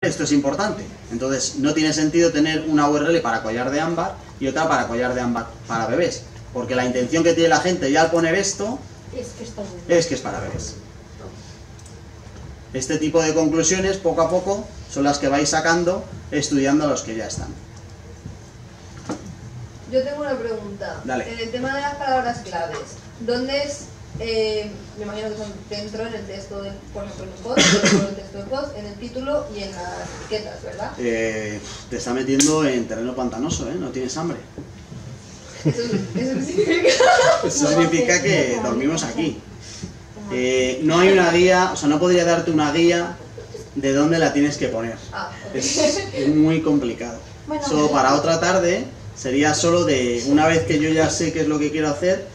Esto es importante. Entonces no tiene sentido tener una URL para collar de ámbar y otra para collar de ámbar para bebés. Porque la intención que tiene la gente ya al poner esto es que es para bebés. Este tipo de conclusiones, poco a poco, son las que vais sacando estudiando a los que ya están. Yo tengo una pregunta. Dale. En el tema de las palabras claves, ¿dónde es? Me imagino que son dentro en el texto del, por ejemplo, en el post, dentro del texto del post, en el título y en las etiquetas, ¿verdad? Te está metiendo en terreno pantanoso, ¿eh? No tienes hambre. ¿Eso qué significa? Eso significa que dormimos aquí. No hay una guía, o sea, no podría darte una guía de dónde la tienes que poner. Ok. Es muy complicado. Bueno, Eso para otra tarde sería solo de, una vez que yo ya sé qué es lo que quiero hacer,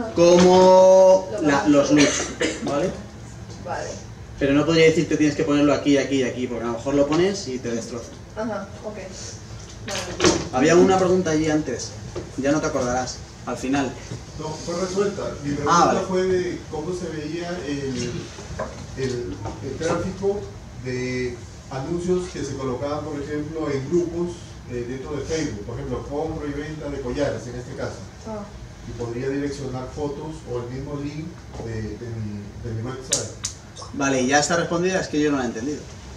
como los loops, ¿vale? Vale. Pero no podría decirte tienes que ponerlo aquí, aquí y aquí, porque a lo mejor lo pones y te destroza. Ajá, ok. Vale. Había una pregunta allí antes, ya no te acordarás, al final. No, fue resuelta. Mi pregunta vale. fue de cómo se veía el tráfico de anuncios que se colocaban, por ejemplo, en grupos dentro de Facebook. Por ejemplo, compra y venta de collares, en este caso. Y podría direccionar fotos o el mismo link de mi website. Vale, ya está respondida, es que yo no la he entendido.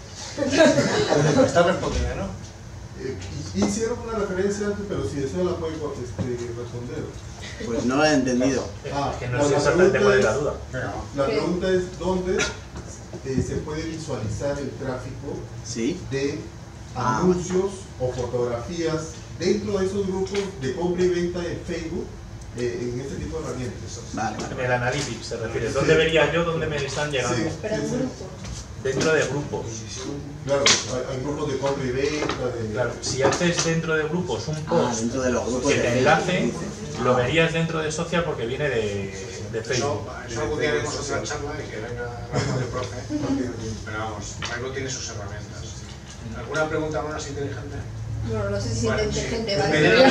Está respondida, ¿no? Hicieron una referencia antes, pero si desea la puede responder. Pues no la he entendido. Que no sé exactamente cuál es la duda. La pregunta es ¿dónde se puede visualizar el tráfico ¿Sí? de anuncios o fotografías dentro de esos grupos de compra y venta en Facebook en este tipo de herramientas? Vale, En el analytics se refiere. ¿Dónde vería yo dónde me están llegando? Sí, Pero en sí, sí. grupo. Dentro de grupos. Claro, hay grupos de compra y venta. Claro, si haces dentro de grupos un post dentro de los grupos que de te enlace, lo verías dentro de social porque viene de Facebook. Eso algún día haremos otra charla y que venga Rafa de profe. Pero vamos, Facebook tiene sus herramientas. ¿Alguna pregunta más inteligente? Bueno, no sé si Bueno, es inteligente, sí. ¿vale?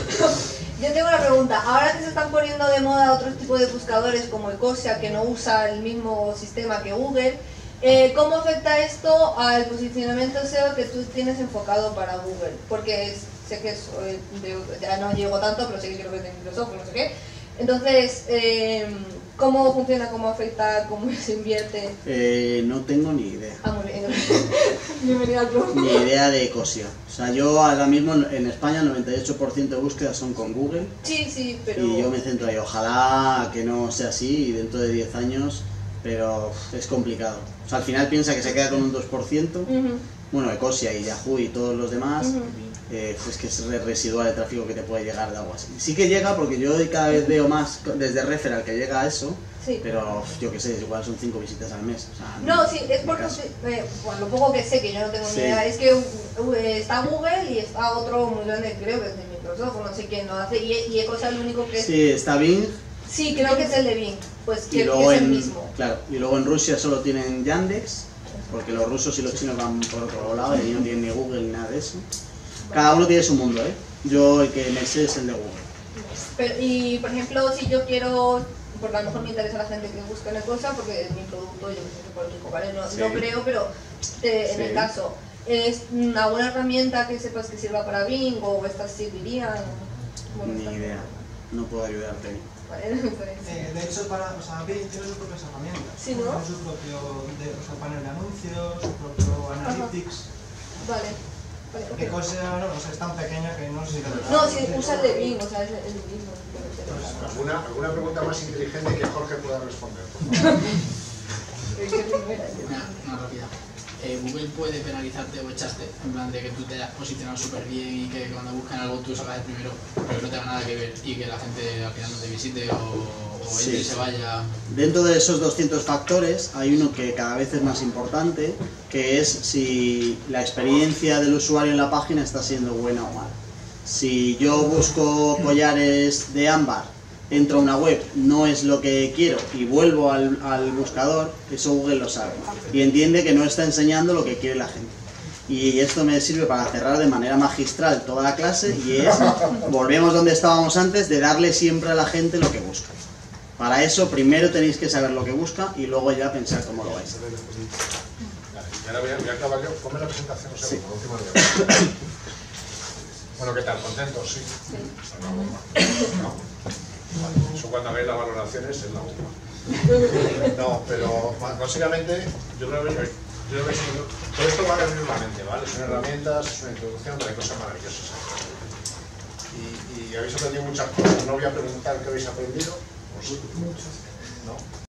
Yo tengo una pregunta. Ahora que se están poniendo de moda otros tipos de buscadores como Ecosia, que no usa el mismo sistema que Google, ¿cómo afecta esto al posicionamiento SEO que tú tienes enfocado para Google? Porque sé que ya no llego tanto, pero sé que creo que es de Microsoft, no sé qué. Entonces, ¿cómo funciona? ¿Cómo afecta? ¿Cómo se invierte? no tengo ni idea. Muy bien. Bienvenido al club. Ni idea de Ecosia. O sea, yo ahora mismo en España el 98% de búsquedas son con Google. Sí, pero... Y yo me centro ahí. Ojalá que no sea así y dentro de 10 años, pero es complicado. O sea, al final piensa que se queda con un 2%. Bueno, Ecosia y Yahoo y todos los demás, pues que es residual el tráfico que te puede llegar de algo así. Sí que llega porque yo cada vez veo más desde Referral que llega a eso, pero yo qué sé, igual son 5 visitas al mes. O sea, no, sí, es porque bueno, lo poco que sé, que yo no tengo ni idea, es que está Google y está otro muy grande, creo que es de Microsoft, no sé quién lo hace, y Ecosia es lo único que es... Sí, está Bing. Sí, creo que es el de Bing, pues que es el mismo. Claro, y luego en Rusia solo tienen Yandex, porque los rusos y los chinos van por otro lado y no tienen ni Google ni nada de eso. Cada uno tiene su mundo, ¿eh? Yo el que me sé es el de Google. Pero, y por ejemplo, si yo quiero, porque a lo mejor me interesa la gente que busca una cosa, porque es mi producto, yo que sé, político, ¿vale? No creo, pero en el caso, ¿es una buena herramienta que sepas que sirva para Bing o estas servirían? Bueno, ni idea, no puedo ayudarte. Vale, de hecho, Bing tiene sus propias herramientas. Sí, ¿no? Tiene su propio panel de anuncios, su propio analytics. Vale. Ecosia, no sé, es tan pequeña que no sé si... No, si usa el de Bing, o sea, es el mismo. ¿Alguna pregunta más inteligente que Jorge pueda responder? Una rápida. Google puede penalizarte o echarte, en plan de que tú te hayas posicionado súper bien y que cuando buscan algo tú salgas de primero, pero que no tenga nada que ver y que la gente al final no te visite o entre y se vaya. Dentro de esos 200 factores hay uno que cada vez es más importante, que es si la experiencia del usuario en la página está siendo buena o mala. Si yo busco collares de ámbar, entro a una web, no es lo que quiero y vuelvo al buscador, eso Google lo sabe y entiende que no está enseñando lo que quiere la gente. Y esto me sirve para cerrar de manera magistral toda la clase y es, volvemos donde estábamos antes, de darle siempre a la gente lo que busca. Para eso primero tenéis que saber lo que busca y luego ya pensar cómo lo vais a hacer. ahora voy a acabar yo. Ponme la presentación, por último día. Bueno, ¿qué tal? ¿Contentos? Sí. Una bomba. ¿No? Vale. Eso cuando veis las valoraciones es la bomba. No, pero básicamente yo creo que todo esto va a abrir la mente, ¿vale? Son herramientas, es una introducción, pero hay cosas maravillosas. Y habéis aprendido muchas cosas. No voy a preguntar qué habéis aprendido. Pues, ¿no?